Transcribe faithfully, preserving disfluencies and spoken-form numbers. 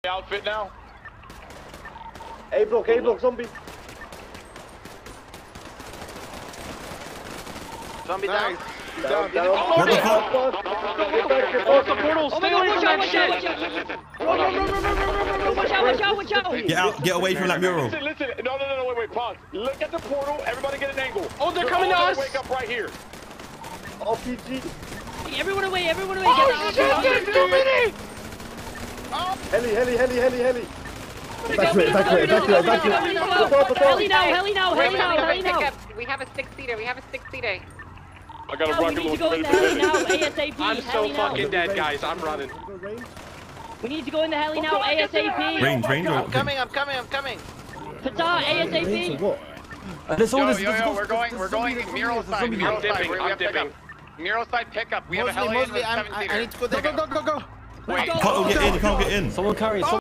outfit now. A block, A block, zombie. Zombie down. Nice. Down, down. What the fuck? Close the portal. Stay away from that shit. Watch out, watch out, watch out. Get out, get away from that mural. Listen, listen. No, no, no, no, wait, wait, pause. Look at the portal. Everybody get an angle. Oh, they're coming to us. Wake up right here. R P G. Everyone away, everyone away. Oh shit, there's too many. Heli, heli, heli, heli, heli. Evacuate, evacuate, evacuate, evacuate. Heli now, heli now, heli now, heli now. We have a six-seater, we have a six-seater. I got a We rocket need to launcher go in ready the for heli this. now, ASAP. I'm so fucking dead, guys. I'm running. We need to go in the heli now, ASAP. Range, range. I'm coming, I'm coming, I'm coming. Pata, ASAP. There's all Yo, this. yo, yo, we're going, we're going mural side, mural side. dipping, We I'm have pickup. dipping. Mural side pickup. We have a Mostly, heli and a mostly, I'm, I, I seven-seater. need to go there. Go, go, go, go. Wait. Can't get in, you can't get in. Someone carry.